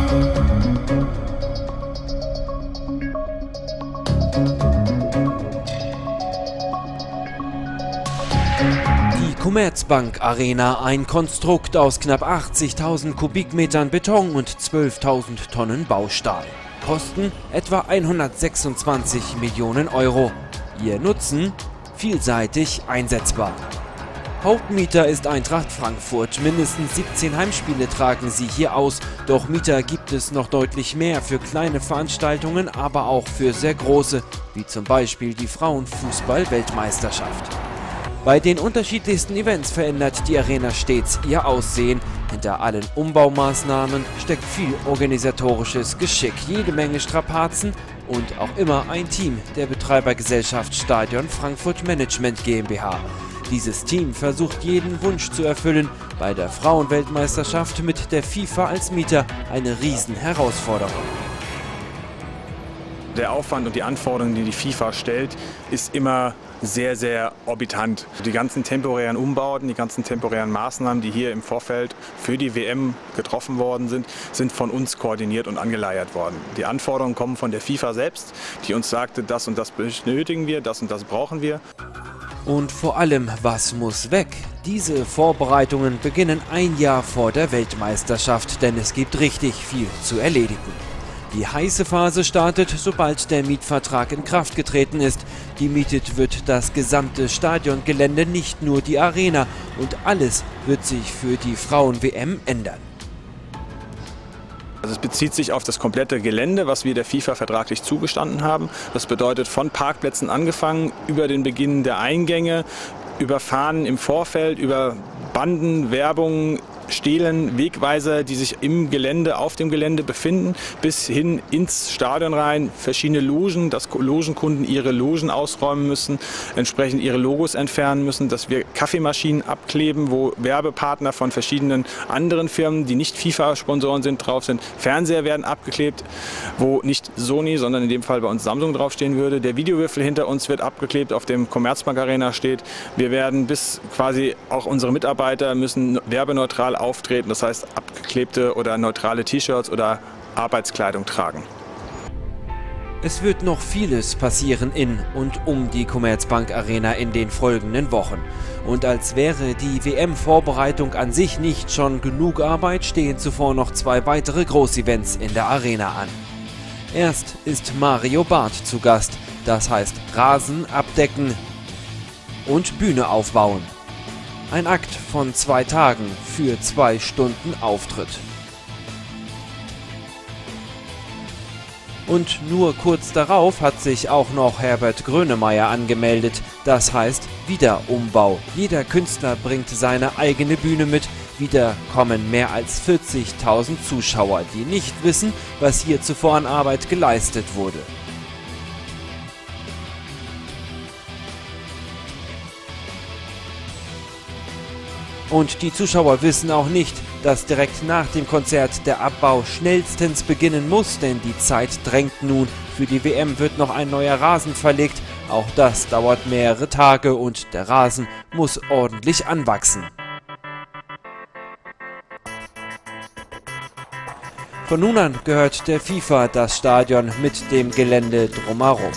Die Commerzbank Arena, ein Konstrukt aus knapp 80.000 Kubikmetern Beton und 12.000 Tonnen Baustahl. Kosten etwa 126 Millionen Euro. Ihr Nutzen? Vielseitig einsetzbar. Hauptmieter ist Eintracht Frankfurt. Mindestens 17 Heimspiele tragen sie hier aus. Doch Mieter gibt es noch deutlich mehr für kleine Veranstaltungen, aber auch für sehr große, wie zum Beispiel die Frauenfußball-Weltmeisterschaft. Bei den unterschiedlichsten Events verändert die Arena stets ihr Aussehen. Hinter allen Umbaumaßnahmen steckt viel organisatorisches Geschick, jede Menge Strapazen und auch immer ein Team der Betreibergesellschaft Stadion Frankfurt Management GmbH. Dieses Team versucht jeden Wunsch zu erfüllen. Bei der Frauenweltmeisterschaft mit der FIFA als Mieter eine Riesenherausforderung. Der Aufwand und die Anforderungen, die die FIFA stellt, ist immer sehr, sehr orbitant. Die ganzen temporären Umbauten, die ganzen temporären Maßnahmen, die hier im Vorfeld für die WM getroffen worden sind, sind von uns koordiniert und angeleiert worden. Die Anforderungen kommen von der FIFA selbst, die uns sagte, das und das benötigen wir, das und das brauchen wir. Und vor allem, was muss weg? Diese Vorbereitungen beginnen ein Jahr vor der Weltmeisterschaft, denn es gibt richtig viel zu erledigen. Die heiße Phase startet, sobald der Mietvertrag in Kraft getreten ist. Gemietet wird das gesamte Stadiongelände, nicht nur die Arena. Und alles wird sich für die Frauen-WM ändern. Also es bezieht sich auf das komplette Gelände, was wir der FIFA vertraglich zugestanden haben. Das bedeutet von Parkplätzen angefangen, über den Beginn der Eingänge, über Fahnen im Vorfeld, über Banden, Werbung, Stelen, Wegweiser, die sich im Gelände, auf dem Gelände befinden, bis hin ins Stadion rein, verschiedene Logen, dass Logenkunden ihre Logen ausräumen müssen, entsprechend ihre Logos entfernen müssen, dass wir Kaffeemaschinen abkleben, wo Werbepartner von verschiedenen anderen Firmen, die nicht FIFA-Sponsoren sind, drauf sind. Fernseher werden abgeklebt, wo nicht Sony, sondern in dem Fall bei uns Samsung draufstehen würde. Der Videowürfel hinter uns wird abgeklebt, auf dem Commerzbank Arena steht. Wir werden bis quasi auch unsere Mitarbeiter müssen werbeneutral auftreten, das heißt abgeklebte oder neutrale T-Shirts oder Arbeitskleidung tragen. Es wird noch vieles passieren in und um die Commerzbank Arena in den folgenden Wochen. Und als wäre die WM-Vorbereitung an sich nicht schon genug Arbeit, stehen zuvor noch 2 weitere Großevents in der Arena an. Erst ist Mario Barth zu Gast, das heißt Rasen abdecken und Bühne aufbauen. Ein Akt von 2 Tagen für 2 Stunden Auftritt. Und nur kurz darauf hat sich auch noch Herbert Grönemeyer angemeldet. Das heißt Wiederumbau. Jeder Künstler bringt seine eigene Bühne mit. Wieder kommen mehr als 40.000 Zuschauer, die nicht wissen, was hier zuvor an Arbeit geleistet wurde. Und die Zuschauer wissen auch nicht, dass direkt nach dem Konzert der Abbau schnellstens beginnen muss, denn die Zeit drängt nun. Für die WM wird noch ein neuer Rasen verlegt. Auch das dauert mehrere Tage und der Rasen muss ordentlich anwachsen. Von nun an gehört der FIFA das Stadion mit dem Gelände drumherum.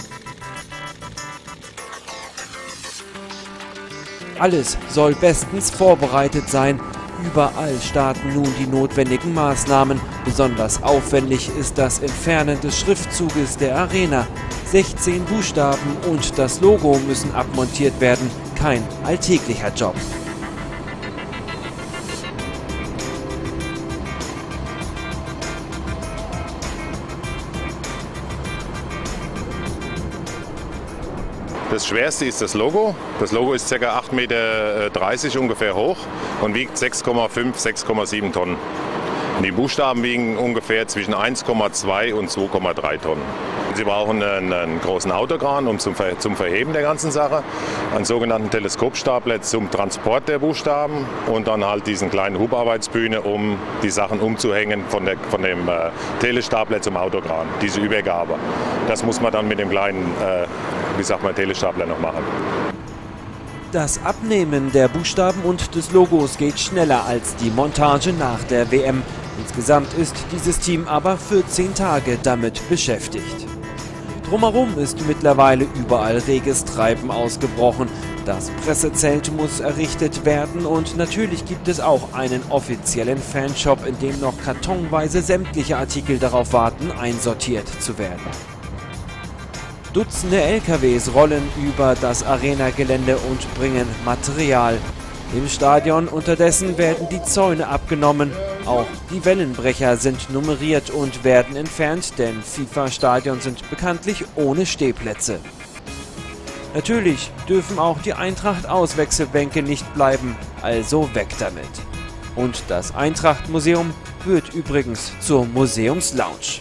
Alles soll bestens vorbereitet sein. Überall starten nun die notwendigen Maßnahmen. Besonders aufwendig ist das Entfernen des Schriftzuges der Arena. 16 Buchstaben und das Logo müssen abmontiert werden. Kein alltäglicher Job. Das Schwerste ist das Logo. Das Logo ist ca. 8,30 Meter ungefähr hoch und wiegt 6,5, 6,7 Tonnen. Und die Buchstaben wiegen ungefähr zwischen 1,2 und 2,3 Tonnen. Sie brauchen einen großen Autokran zum Verheben der ganzen Sache, einen sogenannten Teleskopstapler zum Transport der Buchstaben und dann halt diesen kleinen Hubarbeitsbühne, um die Sachen umzuhängen von dem Telestapler zum Autokran, diese Übergabe. Das muss man dann mit dem kleinen Telestapler noch machen. Das Abnehmen der Buchstaben und des Logos geht schneller als die Montage nach der WM. Insgesamt ist dieses Team aber 14 Tage damit beschäftigt. Drumherum ist mittlerweile überall reges Treiben ausgebrochen. Das Pressezelt muss errichtet werden und natürlich gibt es auch einen offiziellen Fanshop, in dem noch kartonweise sämtliche Artikel darauf warten, einsortiert zu werden. Dutzende LKWs rollen über das Arena-Gelände und bringen Material. Im Stadion unterdessen werden die Zäune abgenommen. Auch die Wellenbrecher sind nummeriert und werden entfernt, denn FIFA-Stadien sind bekanntlich ohne Stehplätze. Natürlich dürfen auch die Eintracht-Auswechselbänke nicht bleiben, also weg damit. Und das Eintracht-Museum wird übrigens zur Museumslounge.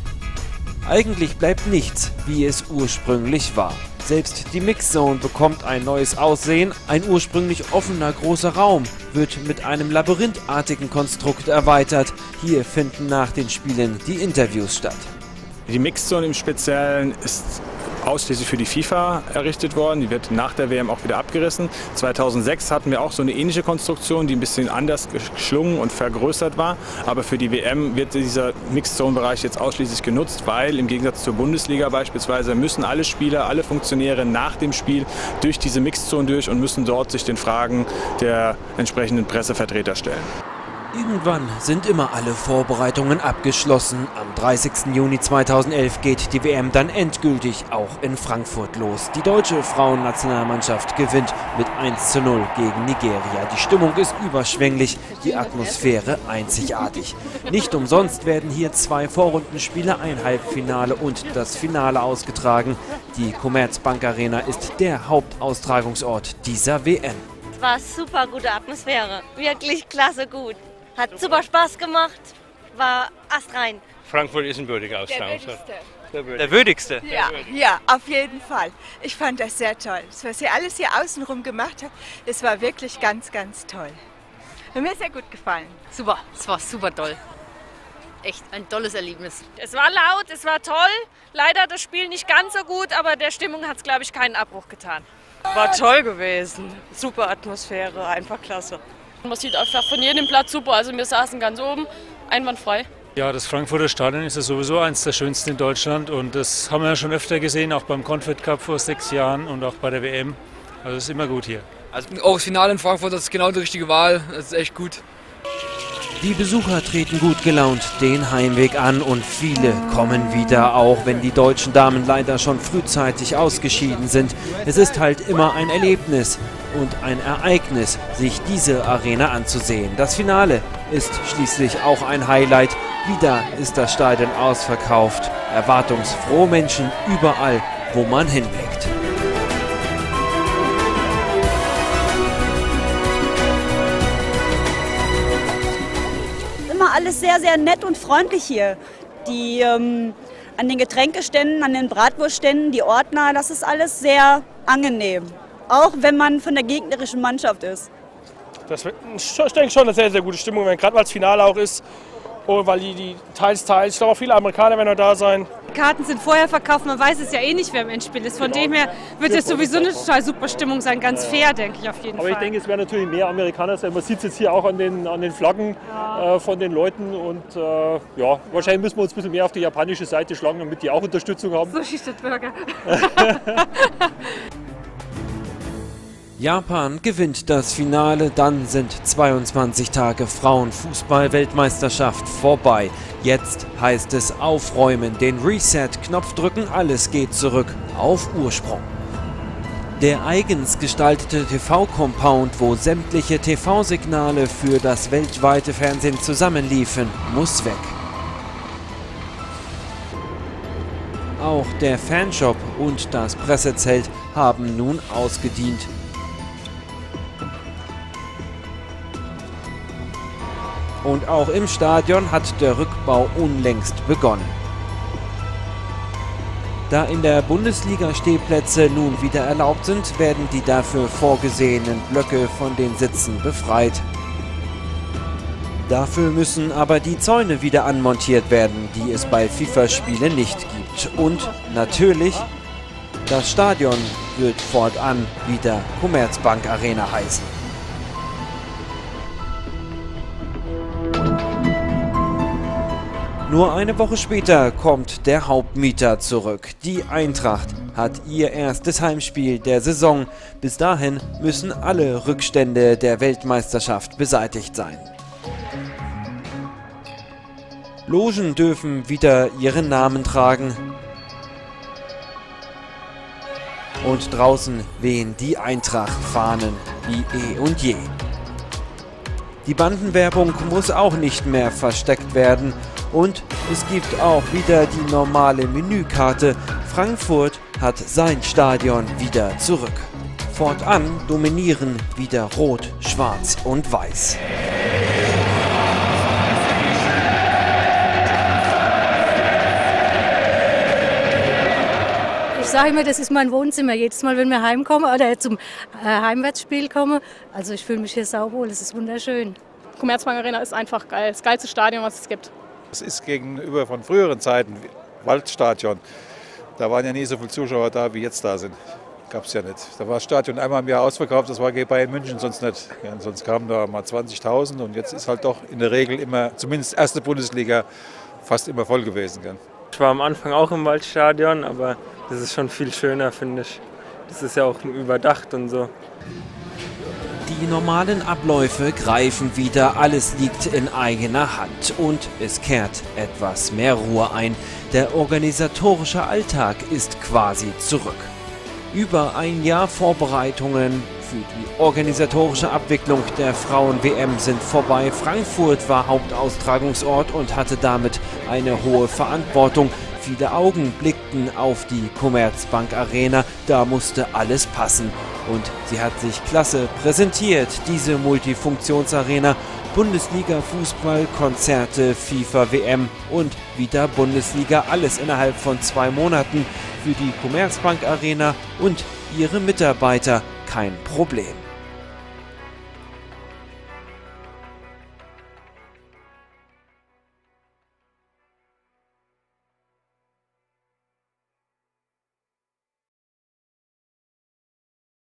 Eigentlich bleibt nichts, wie es ursprünglich war. Selbst die Mixzone bekommt ein neues Aussehen. Ein ursprünglich offener großer Raum wird mit einem labyrinthartigen Konstrukt erweitert. Hier finden nach den Spielen die Interviews statt. Die Mixzone im Speziellen ist ausschließlich für die FIFA errichtet worden. Die wird nach der WM auch wieder abgerissen. 2006 hatten wir auch so eine ähnliche Konstruktion, die ein bisschen anders geschlungen und vergrößert war. Aber für die WM wird dieser Mixzone-Bereich jetzt ausschließlich genutzt, weil im Gegensatz zur Bundesliga beispielsweise müssen alle Spieler, alle Funktionäre nach dem Spiel durch diese Mixzone durch und müssen dort sich den Fragen der entsprechenden Pressevertreter stellen. Irgendwann sind immer alle Vorbereitungen abgeschlossen. Am 30. Juni 2011 geht die WM dann endgültig auch in Frankfurt los. Die deutsche Frauennationalmannschaft gewinnt mit 1:0 gegen Nigeria. Die Stimmung ist überschwänglich, die Atmosphäre einzigartig. Nicht umsonst werden hier 2 Vorrundenspiele, ein Halbfinale und das Finale ausgetragen. Die Commerzbank Arena ist der Hauptaustragungsort dieser WM. Es war super gute Atmosphäre, wirklich klasse gut. Hat super Spaß gemacht, war astrein. Frankfurt ist ein würdiger Austragungsort. Der würdigste? Ja, auf jeden Fall. Ich fand das sehr toll. Das, was ihr alles hier außenrum gemacht habt, das war wirklich ganz, ganz toll. Hat mir sehr gut gefallen. Super, es war super toll. Echt ein tolles Erlebnis. Es war laut, es war toll. Leider das Spiel nicht ganz so gut, aber der Stimmung hat es, glaube ich, keinen Abbruch getan. War toll gewesen. Super Atmosphäre, einfach klasse. Man sieht einfach von jedem Platz super, also wir saßen ganz oben, einwandfrei. Ja, das Frankfurter Stadion ist ja sowieso eines der schönsten in Deutschland und das haben wir ja schon öfter gesehen, auch beim Confed Cup vor 6 Jahren und auch bei der WM. Also es ist immer gut hier. Also auch das Finale in Frankfurt, das ist genau die richtige Wahl, das ist echt gut. Die Besucher treten gut gelaunt den Heimweg an und viele kommen wieder, auch wenn die deutschen Damen leider schon frühzeitig ausgeschieden sind. Es ist halt immer ein Erlebnis und ein Ereignis, sich diese Arena anzusehen. Das Finale ist schließlich auch ein Highlight. Wieder ist das Stadion ausverkauft. Erwartungsfrohe Menschen überall, wo man hinblickt. Alles sehr, sehr nett und freundlich hier. Die an den Getränkeständen, an den Bratwurstständen, die Ordner, das ist alles sehr angenehm. Auch wenn man von der gegnerischen Mannschaft ist. Ich denke schon eine sehr, sehr gute Stimmung, gerade weil es Finale auch ist. Und weil die teils. Ich glaube auch viele Amerikaner werden noch da sein. Die Karten sind vorher verkauft, man weiß es ja eh nicht, wer im Endspiel ist. Von dem her wird es sowieso eine total super Stimmung sein, ganz fair, denke ich auf jeden Fall. Aber ich denke, es werden natürlich mehr Amerikaner sein. Man sieht es jetzt hier auch an den Flaggen von den Leuten. Und ja, wahrscheinlich müssen wir uns ein bisschen mehr auf die japanische Seite schlagen, damit die auch Unterstützung haben. So schießt der Burger. Japan gewinnt das Finale, dann sind 22 Tage Frauenfußball-Weltmeisterschaft vorbei. Jetzt heißt es aufräumen, den Reset-Knopf drücken, alles geht zurück auf Ursprung. Der eigens gestaltete TV-Compound, wo sämtliche TV-Signale für das weltweite Fernsehen zusammenliefen, muss weg. Auch der Fanshop und das Pressezelt haben nun ausgedient. Und auch im Stadion hat der Rückbau unlängst begonnen. Da in der Bundesliga Stehplätze nun wieder erlaubt sind, werden die dafür vorgesehenen Blöcke von den Sitzen befreit. Dafür müssen aber die Zäune wieder anmontiert werden, die es bei FIFA-Spielen nicht gibt. Und natürlich, das Stadion wird fortan wieder Commerzbank Arena heißen. Nur eine Woche später kommt der Hauptmieter zurück. Die Eintracht hat ihr erstes Heimspiel der Saison. Bis dahin müssen alle Rückstände der Weltmeisterschaft beseitigt sein. Logen dürfen wieder ihren Namen tragen. Und draußen wehen die Eintracht-Fahnen wie eh und je. Die Bandenwerbung muss auch nicht mehr versteckt werden. Und es gibt auch wieder die normale Menükarte. Frankfurt hat sein Stadion wieder zurück. Fortan dominieren wieder Rot, Schwarz und Weiß. Ich sage immer, das ist mein Wohnzimmer. Jedes Mal, wenn wir heimkommen oder zum Heimwärtsspiel kommen. Also ich fühle mich hier sauwohl, es ist wunderschön. Commerzbank Arena ist einfach geil. Das geilste Stadion, was es gibt. Das ist gegenüber von früheren Zeiten, Waldstadion. Da waren ja nie so viele Zuschauer da, wie jetzt da sind. Gab es ja nicht. Da war das Stadion einmal im Jahr ausverkauft, das war Bayern München, sonst nicht. Ja, sonst kamen da mal 20.000 und jetzt ist halt doch in der Regel immer, zumindest erste Bundesliga, fast immer voll gewesen. Gell. Ich war am Anfang auch im Waldstadion, aber das ist schon viel schöner, finde ich. Das ist ja auch überdacht und so. Die normalen Abläufe greifen wieder, alles liegt in eigener Hand und es kehrt etwas mehr Ruhe ein. Der organisatorische Alltag ist quasi zurück. Über ein Jahr Vorbereitungen für die organisatorische Abwicklung der Frauen-WM sind vorbei. Frankfurt war Hauptaustragungsort und hatte damit eine hohe Verantwortung. Viele Augen blickten auf die Commerzbank Arena, da musste alles passen. Und sie hat sich klasse präsentiert, diese Multifunktionsarena. Bundesliga, Fußball, Konzerte, FIFA, WM und wieder Bundesliga. Alles innerhalb von 2 Monaten. Für die Commerzbank Arena und ihre Mitarbeiter kein Problem.